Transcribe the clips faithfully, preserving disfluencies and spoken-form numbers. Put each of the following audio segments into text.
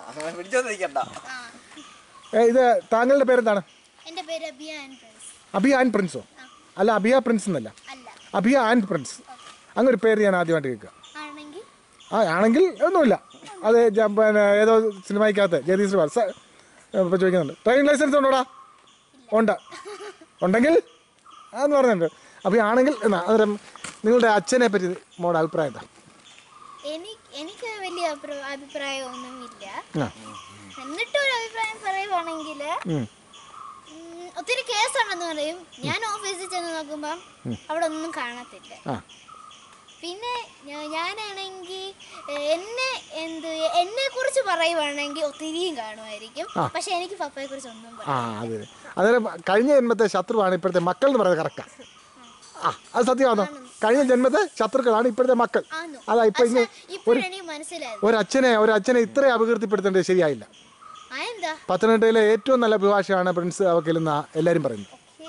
ഇത് താങ്കളുടെ പേരെന്താണ്? എൻ്റെ പേര് Abiya and Prince. Abiya and പ്രിൻസോ? അല്ല, അബിയ പ്രിൻസ് എന്നല്ല, അബിയ ആൻഡ് പ്രിൻസ്. അങ്ങനൊരു പേര് ഞാൻ ആദ്യമായിട്ട് കേൾക്കുക. ആ ആണെങ്കിൽ ഒന്നുമില്ല, അത് പിന്നെ ഏതോ സിനിമയ്ക്കകത്ത് ജഗദീഷ് ശ്രീവാർ ഇപ്പോൾ ചോദിക്കുന്നുണ്ട്. ഡ്രൈവിംഗ് ലൈസൻസ് ഉണ്ടോടാ? ഉണ്ട്. ഉണ്ടെങ്കിൽ അതെന്ന് പറഞ്ഞിട്ടുണ്ട്. അപ്പോൾ ആണെങ്കിൽ എന്നാ അന്നേരം നിങ്ങളുടെ അച്ഛനെ പറ്റി മോടെ അഭിപ്രായം എന്താ? എനിക്ക് വലിയ അഭിപ്രായമൊന്നുമില്ല. എന്നിട്ടൊരു അഭിപ്രായം പറയുവാണെങ്കിൽ ഒത്തിരി കേസുണ്ടെന്ന് പറയും. ഞാൻ ഓഫീസിൽ ചെന്ന് നോക്കുമ്പം അവിടെ ഒന്നും കാണത്തില്ല. പിന്നെ ഞാനാണെങ്കിൽ എന്നെ എന്ത് എന്നെ കുറിച്ച് പറയുവാണെങ്കിൽ ഒത്തിരിയും കാണുമായിരിക്കും. പക്ഷെ എനിക്ക് പപ്പയെ കുറിച്ച് ഒന്നും പറയാം. അതെ, കഴിഞ്ഞ ജന്മത്തെ ശത്രുവാണ് ഇപ്പോഴത്തെ മക്കൾ എന്ന് പറയുന്നത്. കറക്റ്റാ. ആ, അത് സത്യമാണോ? കഴിഞ്ഞ ജന്മത്തെ ശത്രുക്കളാണ് ഇപ്പോഴത്തെ മക്കൾ. അതാ ഇപ്പൊ ഒരു അച്ഛനെ ഒരു അച്ഛനെ ഇത്രയും അപകീർത്തിപ്പെടുത്തേണ്ടത് ശരിയായില്ല. പത്തനംതിട്ടയിലെ ഏറ്റവും നല്ല അഭിഭാഷകയാണ് പ്രിൻസ് അവക്കലെന്ന് എല്ലാവരും പറയുന്നു.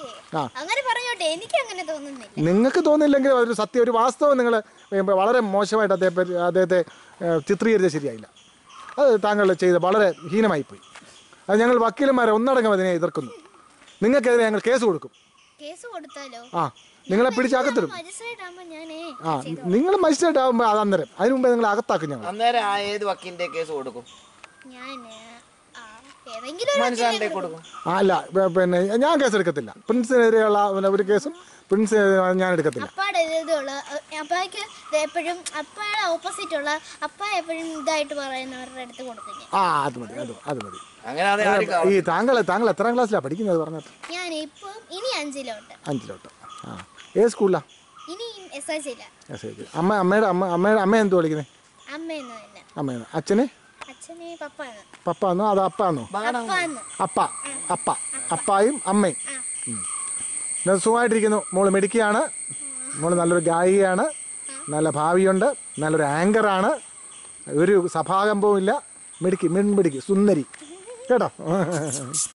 നിങ്ങൾക്ക് തോന്നില്ലെങ്കിൽ അതൊരു സത്യം, ഒരു വാസ്തവം നിങ്ങൾ വളരെ മോശമായിട്ട് അദ്ദേഹത്തെ അദ്ദേഹത്തെ ചിത്രീകരിച്ചത് ശരിയായില്ല. അത് താങ്കൾ ചെയ്ത് വളരെ ഹീനമായിപ്പോയി. അത് ഞങ്ങൾ വക്കീലന്മാരെ ഒന്നടങ്കം അതിനെ എതിർക്കുന്നു. നിങ്ങൾക്കെതിരെ ഞങ്ങൾ കേസ് കൊടുക്കും. ആ, നിങ്ങളെ പിടിച്ചകത്തിടും. ആ, നിങ്ങൾ മജിസ്ട്രേറ്റ് ആകുമ്പോൾ അത് അന്നേരം അതിന് മുമ്പേ നിങ്ങൾ അകത്താക്കും. ഞങ്ങൾ അന്നേരം ഏത് വക്കീലിന്റെ കേസ് കൊടുക്കും? അല്ല, പിന്നെ ഞാൻ കേസ് എടുക്കത്തില്ല. പ്രിൻസിനെതിരെയുള്ള ഒരു കേസും പ്രിൻസ് ഞാൻ എടുക്കത്തില്ല. ആ, അത് മതി, അത് അത് മതി. ഈ താങ്കൾ താങ്കൾ എത്രാം ക്ലാസ്സിലാണ് പഠിക്കുന്നത് പറഞ്ഞത്? അഞ്ചിലോട്ട്. ആ, ഏത് സ്കൂളിലാ? അമ്മ അമ്മയുടെ അമ്മ അമ്മയുടെ അമ്മ എന്ത് വിളിക്കുന്നത്? അമ്മ. അച്ഛന് പപ്പാന്നോ അതോ അപ്പാന്നോ? അപ്പ അപ്പ അപ്പായും അമ്മയും. സുഖമായിട്ടിരിക്കുന്നു. മോള് മിടുക്കിയാണ്. മോള് നല്ലൊരു ഗായികയാണ്. നല്ല ഭാവിയുണ്ട്. നല്ലൊരു ആങ്കറാണ്. ഒരു സഭാകമ്പവും ഇല്ല. മിടുക്കി മിൺമിടുക്കി സുന്ദരി കേട്ടോ.